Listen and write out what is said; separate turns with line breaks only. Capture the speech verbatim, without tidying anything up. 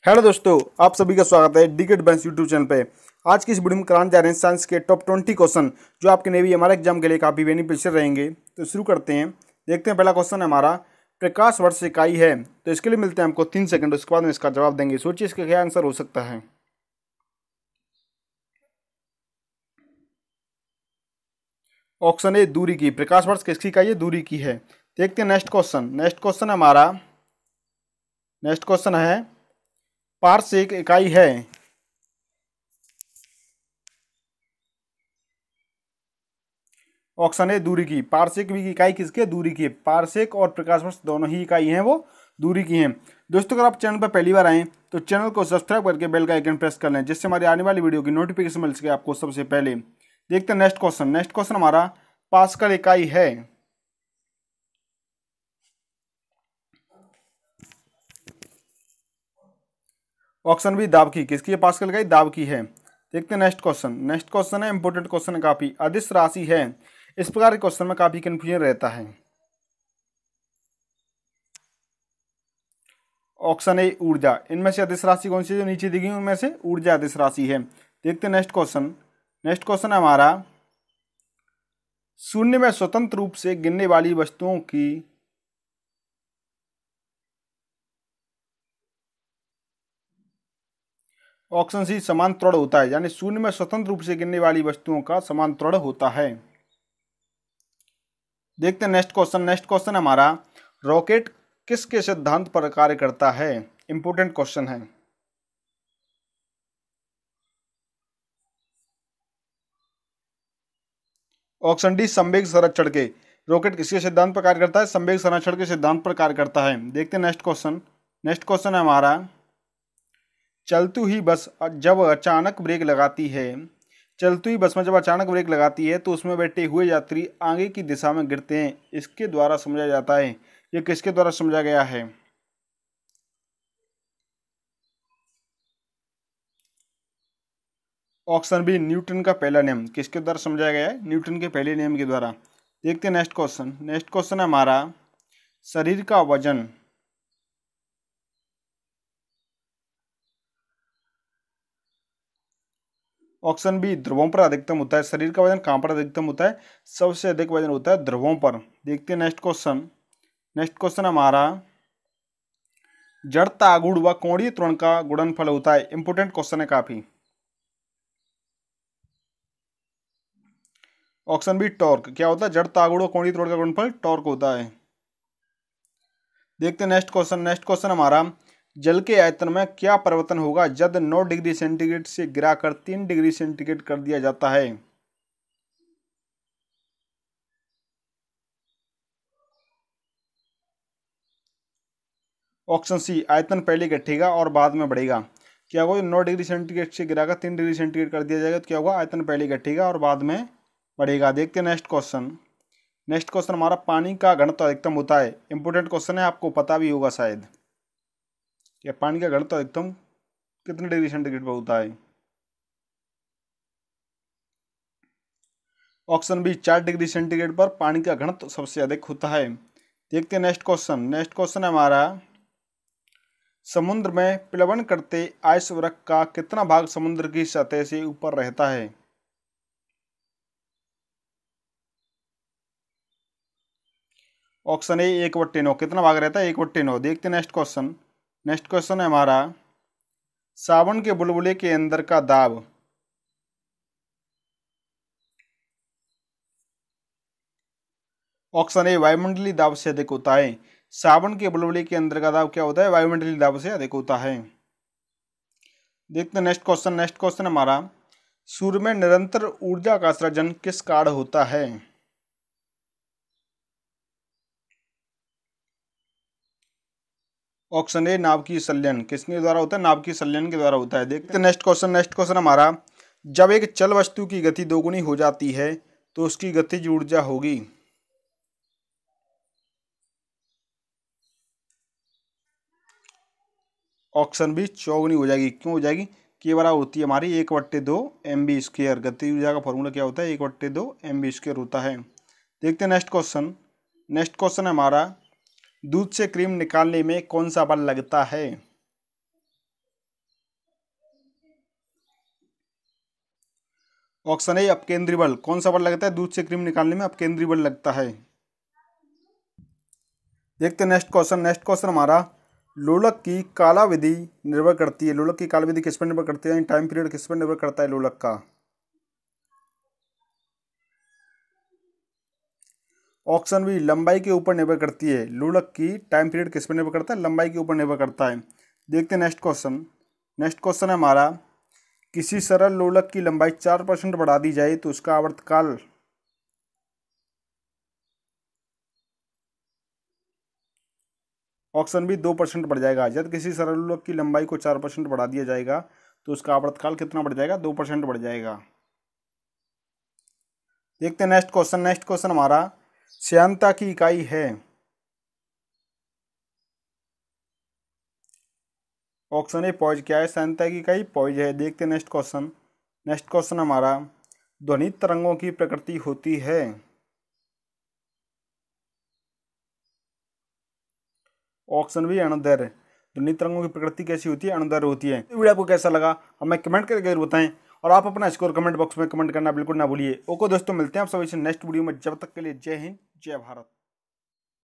Hello दोस्तों, आप सभी का स्वागत है डिकेट बैंस यूट्यूब चैनल पे। आज की इस वीडियो में कराने जा रहे हैं साइंस के टॉप ट्वेंटी क्वेश्चन जो आपके नेवी हमारे एग्जाम के लिए काफ़ी बेनिफिशियल रहेंगे। तो शुरू करते हैं। देखते हैं, पहला क्वेश्चन है हमारा, प्रकाश वर्ष इकाई है। तो इसके लिए मिलते हैं हमको तीन सेकंड, उसके बाद में इसका जवाब देंगे। सोचिए इसका क्या आंसर हो सकता है। ऑप्शन ए दूरी की। प्रकाश वर्ष किसकी इकाई है? दूरी की है। देखते हैं नेक्स्ट क्वेश्चन। नेक्स्ट क्वेश्चन है हमारा, नेक्स्ट क्वेश्चन है, पारसेक इकाई है। ऑप्शन ए दूरी की। पारसेक की इकाई किसकी है? दूरी की है। पारसेक और प्रकाश वर्ष दोनों ही इकाई हैं वो दूरी की हैं। दोस्तों, अगर आप चैनल पर पहली बार आएँ तो चैनल को सब्सक्राइब करके बेल का आइकन प्रेस कर लें, जिससे हमारी आने वाली वीडियो की नोटिफिकेशन मिल सके आपको सबसे पहले। देखते हैं नेक्स्ट क्वेश्चन। नेक्स्ट क्वेश्चन हमारा, पास्कल इकाई है। ऑप्शन बी दाब की। किसकी है पास्कल इकाई? दाब की है। देखते हैं नेक्स्ट क्वेश्चन। नेक्स्ट क्वेश्चन है इंपोर्टेंट क्वेश्चन है काफी। अदिश राशि है। इस प्रकार के क्वेश्चन में काफी कंफ्यूजन रहता है। ऑप्शन ए ऊर्जा। इनमें से अदिश राशि कौन सी है जो नीचे दी गई उनमें से ऊर्जा अदिश राशि है। देखते हैं नेक्स्ट क्वेश्चन। नेक्स्ट क्वेश्चन है हमारा, शून्य में स्वतंत्र रूप से गिनने वाली वस्तुओं की ऑप्शन सी समान त्वरण होता है। यानी शून्य में स्वतंत्र रूप से गिनने वाली वस्तुओं का समान त्वरण होता है। देखते हैं नेक्स्ट क्वेश्चन। नेक्स्ट क्वेश्चन हमारा, रॉकेट किसके सिद्धांत पर कार्य करता है? इंपोर्टेंट क्वेश्चन है। ऑप्शन डी संवेग संरक्षण के। रॉकेट किसके सिद्धांत पर कार्य करता है? संवेग संरक्षण के सिद्धांत पर कार्य करता है। देखते हैं नेक्स्ट क्वेश्चन। नेक्स्ट क्वेश्चन है हमारा, चलती हुई बस जब अचानक ब्रेक लगाती है चलती हुई बस में जब अचानक ब्रेक लगाती है तो उसमें बैठे हुए यात्री आगे की दिशा में गिरते हैं। इसके द्वारा समझा जाता है। ये किसके द्वारा समझा गया है? ऑप्शन बी न्यूटन का पहला नियम। किसके द्वारा समझाया गया है? न्यूटन के पहले नियम के द्वारा। देखते हैं नेक्स्ट क्वेश्चन। नेक्स्ट क्वेश्चन है हमारा, शरीर का वजन ऑप्शन बी ध्रुवों पर अधिकतम होता है। शरीर का वजन कहाँ पर अधिकतम होता है? सबसे अधिक वजन होता है ध्रुवों पर। देखते हैं नेक्स्ट क्वेश्चन। नेक्स्ट क्वेश्चन हमारा, जड़ता आघूर्ण व कोणीय त्वरण का गुणनफल होता है। इंपोर्टेंट क्वेश्चन है काफी। Option B torque. क्या होता है? जड़ता आघूर्ण व कोणीय त्वरण का गुणनफल टॉर्क होता है। देखते हैं नेक्स्ट क्वेश्चन। नेक्स्ट क्वेश्चन हमारा, जल के आयतन में क्या परिवर्तन होगा जब नौ डिग्री सेंटीग्रेड से गिराकर तीन डिग्री सेंटीग्रेड कर दिया जाता है? ऑप्शन सी आयतन पहले घटेगा और बाद में बढ़ेगा। क्या होगा? नौ डिग्री सेंटीग्रेड से गिराकर तीन डिग्री सेंटीग्रेड कर दिया जाएगा तो क्या होगा? आयतन पहले घटेगा और बाद में बढ़ेगा। देखते हैं नेक्स्ट क्वेश्चन। नेक्स्ट क्वेश्चन हमारा, पानी का घनत्व अधिकतम होता है। इंपोर्टेंट क्वेश्चन है, आपको पता भी होगा शायद। क्या पानी का घनत्व अधिकतम कितने डिग्री सेंटीग्रेड पर होता है? ऑप्शन बी चार डिग्री सेंटीग्रेड पर पानी का घनत्व सबसे अधिक होता है। देखते हैं नेक्स्ट क्वेश्चन। नेक्स्ट क्वेश्चन है हमारा, समुद्र में प्लवन करते आइस वृक्ष का कितना भाग समुद्र की सतह से ऊपर रहता है? ऑप्शन ए एक बट्टे नौ। कितना भाग रहता है? एक बट्टे नौ। देखते हैं नेक्स्ट क्वेश्चन। नेक्स्ट क्वेश्चन है हमारा, सावन के बुलबुले के अंदर का दाब ऑप्शन ए वायुमंडलीय दाब से अधिक होता है। सावन के बुलबुले के अंदर का दाब क्या होता है? वायुमंडलीय दाब से अधिक होता है। देखते हैं नेक्स्ट क्वेश्चन। नेक्स्ट क्वेश्चन हमारा, सूर्य में निरंतर ऊर्जा का सृजन किस कारण होता है? ऑप्शन ए नाभिकीय संलयन। किसके द्वारा होता है? नाभिकीय संलयन के द्वारा होता है। देखते हैं नेक्स्ट क्वेश्चन। नेक्स्ट क्वेश्चन हमारा, जब एक चल वस्तु की गति दोगुनी हो जाती है तो उसकी गतिज ऊर्जा होगी। ऑप्शन बी चौगुनी हो जाएगी। क्यों हो जाएगी? के बराबर होती है हमारी एक बट्टे दो एम बी स्क्वेयर। गति ऊर्जा का फॉर्मूला क्या होता है? एक बट्टे दो एम बी स्क्वेयर होता है। देखते हैं नेक्स्ट क्वेश्चन। नेक्स्ट क्वेश्चन है हमारा, दूध से क्रीम निकालने में कौन सा बल लगता है? ऑप्शन ए अपकेंद्री बल। कौन सा बल लगता है दूध से क्रीम निकालने में? अपकेंद्री बल लगता है। देखते हैं नेक्स्ट क्वेश्चन। नेक्स्ट क्वेश्चन हमारा, लोलक की कालावधि निर्भर करती है। लोलक की कालावधि किस पर निर्भर करती है? टाइम पीरियड किस पर निर्भर करता है लोलक का? ऑप्शन बी लंबाई के ऊपर निर्भर करती है। लोलक की टाइम पीरियड किस पर निर्भर करता है? लंबाई के ऊपर निर्भर करता है। देखते हैं नेक्स्ट क्वेश्चन। नेक्स्ट क्वेश्चन है हमारा, किसी सरल लोलक की लंबाई चार परसेंट बढ़ा दी जाए तो उसका आवर्तकाल ऑप्शन बी दो परसेंट बढ़ जाएगा। यदि किसी सरल लोलक की लंबाई को चार परसेंट बढ़ा दिया जाएगा तो उसका आवर्तकाल कितना बढ़ जाएगा? दो परसेंट बढ़ जाएगा। देखते हैं नेक्स्ट क्वेश्चन। नेक्स्ट क्वेश्चन हमारा, श्यानता की इकाई है। Option A poise. क्या है श्यानता की इकाई? पॉइज है। देखते हैं नेक्स्ट क्वेश्चन। नेक्स्ट क्वेश्चन हमारा, ध्वनि तरंगों की प्रकृति होती है। ऑप्शन बी अणुदैर्घ्य। ध्वनि तरंगों की प्रकृति कैसी होती है? अणुदैर्घ्य होती है। वीडियो आपको कैसा लगा हमें कमेंट करके जरूर बताएं और आप अपना स्कोर कमेंट बॉक्स में कमेंट करना बिल्कुल ना भूलिए। ओके दोस्तों, मिलते हैं आप सभी से नेक्स्ट वीडियो में। जब तक के लिए जय हिंद, जय भारत।